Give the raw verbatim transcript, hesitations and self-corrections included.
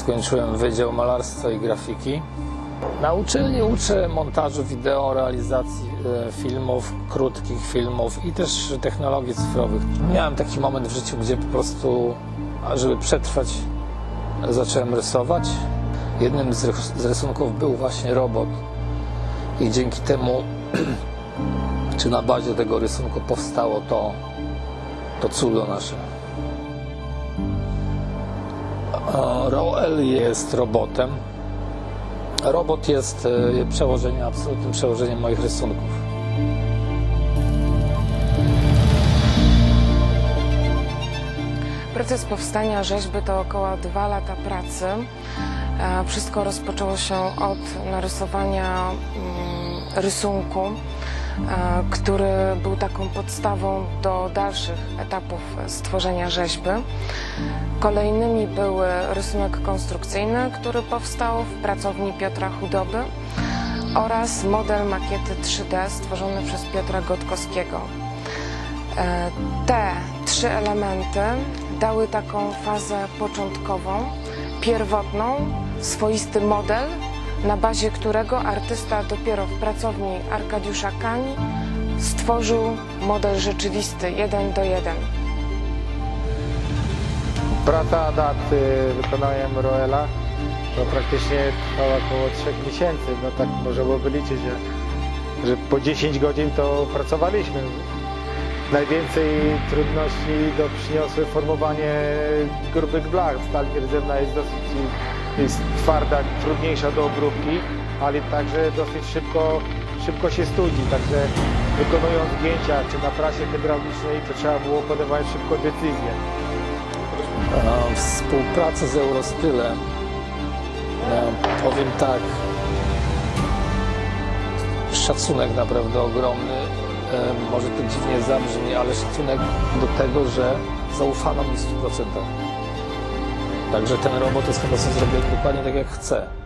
Skończyłem Wydział Malarstwa i Grafiki. Na uczelni uczę montażu wideo, realizacji filmów, krótkich filmów i też technologii cyfrowych. Miałem taki moment w życiu, gdzie po prostu, żeby przetrwać, zacząłem rysować. Jednym z rysunków był właśnie robot i dzięki temu, czy na bazie tego rysunku powstało to, to cudo nasze. Roel jest robotem. Robot jest przełożeniem, absolutnym przełożeniem moich rysunków. Proces powstania rzeźby to około dwa lata pracy. Wszystko rozpoczęło się od narysowania rysunku, który był taką podstawą do dalszych etapów stworzenia rzeźby. Kolejnymi były rysunek konstrukcyjny, który powstał w pracowni Piotra Chudoby, oraz model makiety trzy D stworzony przez Piotra Gotkowskiego. Te trzy elementy dały taką fazę początkową, pierwotną, swoisty model, na bazie którego artysta dopiero w pracowni Arkadiusza Kani stworzył model rzeczywisty, jeden do jeden. Praca nad wykonaniem Roela no, praktycznie trwała około trzech miesięcy. No tak można byłoby liczyć, że, że po dziesięć godzin to pracowaliśmy. Najwięcej trudności do przyniosły formowanie grubych blach. Stal rdzenna jest dosyć jest twarda, trudniejsza do obróbki, ale także dosyć szybko, szybko się studzi. Także wykonując zdjęcia czy na prasie hydraulicznej, to trzeba było podejmować szybko decyzję. Współpraca z Eurostylem, powiem tak, szacunek naprawdę ogromny, może to dziwnie zabrzmi, ale szacunek do tego, że zaufano mi w stu procentach. Także ten robot jest chyba zrobiony dokładnie tak, jak chcę.